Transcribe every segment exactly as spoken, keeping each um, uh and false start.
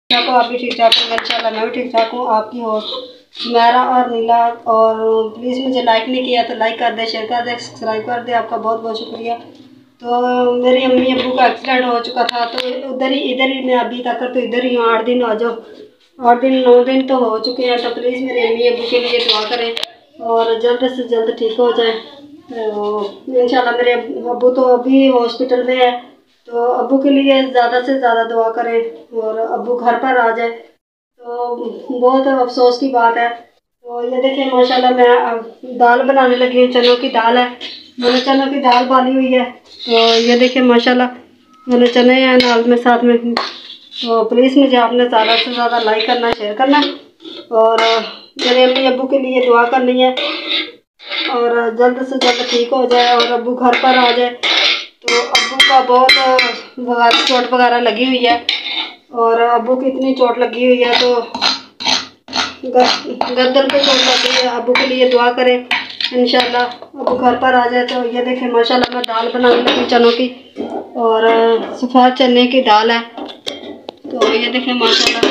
ठाक हो, आप भी ठीक ठाक होंगे इंशाल्लाह। मैं भी ठीक ठाक हूँ। आपकी हो मेरा और नीला। और प्लीज़ मुझे लाइक नहीं किया तो लाइक कर दे, शेयर कर दे, सब्सक्राइब कर दे। आपका बहुत बहुत शुक्रिया। तो मेरी अम्मी अब्बू का एक्सीडेंट हो चुका था, तो उधर ही इधर ही मैं अभी तक तो इधर ही हूँ। आठ दिन आ जाओ, आठ दिन नौ दिन तो हो चुके हैं। तो प्लीज़ मेरे अम्मी अब्बू के लिए दुआ करें और जल्द से जल्द ठीक हो जाए। तो इंशाल्लाह मेरे अब्बू तो अभी हॉस्पिटल में है, तो अब्बू के लिए ज़्यादा से ज़्यादा दुआ करें और अब्बू घर पर आ जाए। तो बहुत अफसोस की बात है। तो ये देखिए माशाल्लाह मैं दाल बनाने लगी हूँ, चनों की दाल है। मैंने चनों की दाल बाली हुई है। तो ये देखिए माशाल्लाह मैंने चने हैं दाल में साथ में। तो प्लीज़ मुझे आपने ज़्यादा से ज़्यादा लाइक करना, शेयर करना और मेरे अम्मी अब्बू के लिए दुआ करनी है और जल्द से जल्द ठीक हो जाए और अब्बू घर पर आ जाए। तो अब्बू का बहुत वगैरह चोट वगैरह लगी हुई है और अब्बू की इतनी चोट लगी हुई है तो गर्दन पे चोट लगी है। अब्बू के लिए दुआ करें इंशाल्लाह अब्बू घर पर आ जाए। तो ये देखें माशाल्लाह मैं दाल बनाने लगी चनों की और सफ़ेद चने की दाल है। तो ये देखें माशाल्लाह।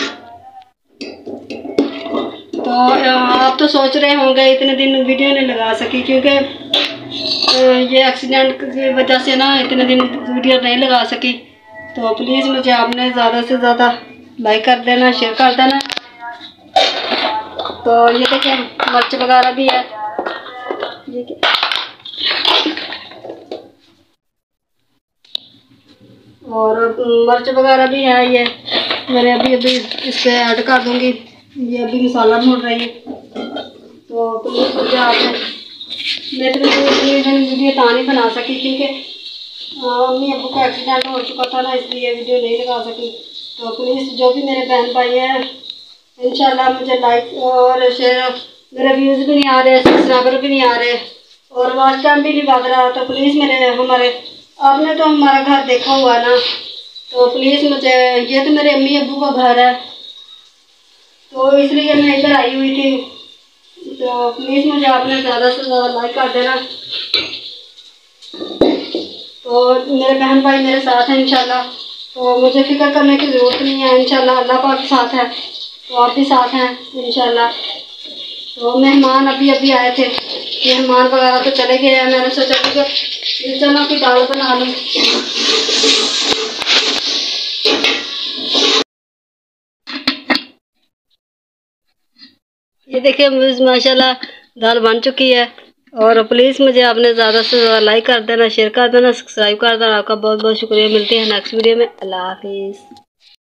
तो आप तो सोच रहे होंगे इतने दिन वीडियो नहीं लगा सकी क्योंकि ये एक्सीडेंट की वजह से ना इतने दिन वीडियो नहीं लगा सकी। तो प्लीज़ मुझे आपने ज़्यादा से ज़्यादा लाइक कर देना, शेयर कर देना। तो ये देखिए मिर्च वगैरह भी है, ये और मिर्च वगैरह भी है। ये मैंने अभी अभी इस पर ऐड कर दूँगी। ये अभी मसाला भून रही है। तो प्लीज़ मुझे आपने मैं इतनी वीडियो तो नहीं बना सकी क्योंकि मम्मी अब्बू का एक्सीडेंट हो चुका था ना, इसलिए वीडियो नहीं लगा सकी। तो प्लीज़ जो भी मेरे बहन भाई हैं इंशाल्लाह मुझे लाइक और शेयर, मेरे व्यूज़ भी नहीं आ रहे, सब्सक्राइबर भी नहीं आ रहे और वॉच टाइम भी नहीं बढ़ रहा। तो प्लीज़ मेरे हमारे आपने तो हमारा घर देखा हुआ ना, तो प्लीज़ मुझे, ये तो मेरे अम्मी अब्बू का घर है तो इसलिए मैं इधर आई हुई थी। तो प्लीज़ मुझे आपने ज़्यादा से ज़्यादा लाइक कर देना। तो मेरे बहन भाई मेरे साथ हैं इंशाल्लाह, तो मुझे फिक्र करने की ज़रूरत नहीं है। इंशाल्लाह अल्लाह पाक साथ है तो आप भी साथ हैं इंशाल्लाह। तो मेहमान अभी अभी आए थे, मेहमान वगैरह तो चले गए हैं। मैंने सोचा कि चनों की दाल बना लूँ। ये देखिए माशाल्लाह दाल बन चुकी है और प्लीज़ मुझे आपने ज़्यादा से ज़्यादा लाइक कर देना, शेयर कर देना, सब्सक्राइब कर देना। आपका बहुत बहुत शुक्रिया। मिलते हैं नेक्स्ट वीडियो में। अल्लाह हाफिज़।